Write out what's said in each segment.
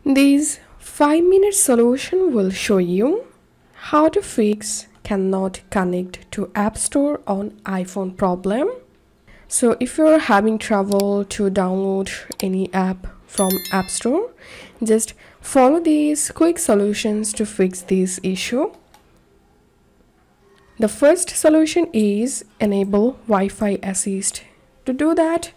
This 5-minute solution will show you how to fix cannot connect to App Store on iPhone problem. So if you're having trouble to download any app from App Store, just follow these quick solutions to fix this issue. The first solution is enable Wi-Fi assist. To do that,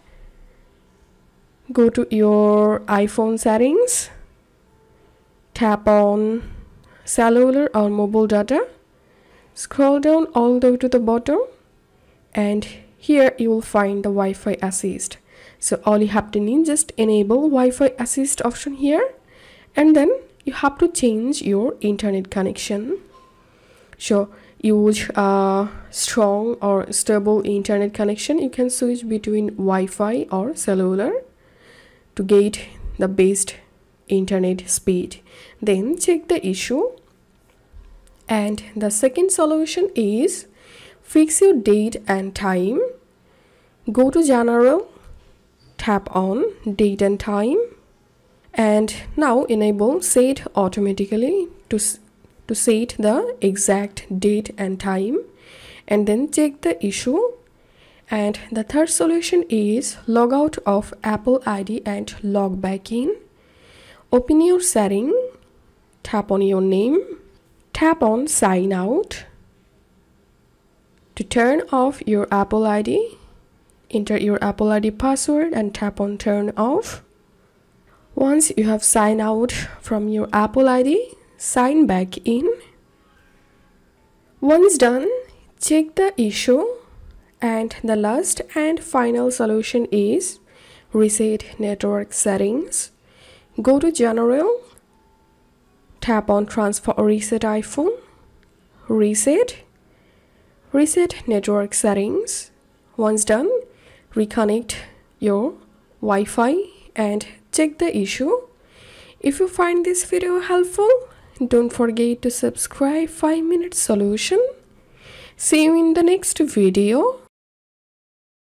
go to your iPhone settings, tap on cellular or mobile data, scroll down all the way to the bottom, and here you will find the Wi-Fi assist. So all you have to need, just enable Wi-Fi assist option here, and then you have to change your internet connection. So use a strong or stable internet connection. You can switch between Wi-Fi or cellular to get the best internet speed. Then check the issue. And the second solution is fix your date and time. Go to general, tap on date and time, and now enable set automatically to set the exact date and time, and then check the issue. And the third solution is log out of Apple ID and log back in. Open your setting, tap on your name, tap on sign out. To turn off your Apple ID, enter your Apple ID password and tap on turn off. Once you have signed out from your Apple ID, sign back in. Once done, check the issue. And the last and final solution is reset network settings. Go to general, tap on transfer or reset iPhone, reset network settings. Once done, reconnect your Wi-Fi and check the issue. If you find this video helpful, don't forget to subscribe 5-minute solution. See you in the next video.